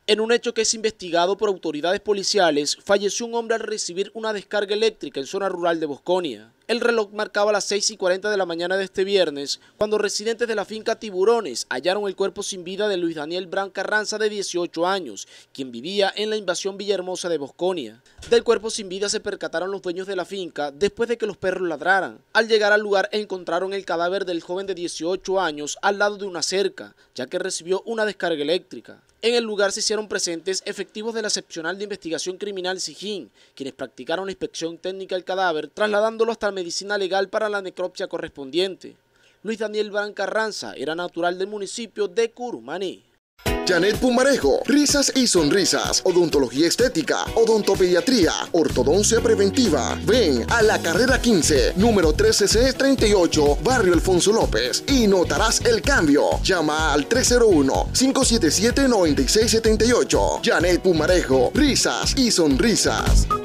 En un hecho que es investigado por autoridades policiales, falleció un hombre al recibir una descarga eléctrica en zona rural de Bosconia. El reloj marcaba las 6:40 de la mañana de este viernes, cuando residentes de la finca Tiburones hallaron el cuerpo sin vida de Luis Daniel Bran Carranza, de 18 años, quien vivía en la Invasión Villahermosa de Bosconia. Del cuerpo sin vida se percataron los dueños de la finca después de que los perros ladraran. Al llegar al lugar encontraron el cadáver del joven de 18 años al lado de una cerca, ya que recibió una descarga eléctrica. En el lugar se hicieron presentes efectivos de la Seccional de Investigación Criminal SIGIN, quienes practicaron la inspección técnica del cadáver, trasladándolo hasta la medicina legal para la necropsia correspondiente. Luis Daniel Bran Carranza era natural del municipio de Curumaní. Janet Pumarejo, risas y sonrisas, odontología estética, odontopediatría, ortodoncia preventiva. Ven a la carrera 15, número 13C38, barrio Alfonso López, y notarás el cambio. Llama al 301-577-9678. Janet Pumarejo, risas y sonrisas.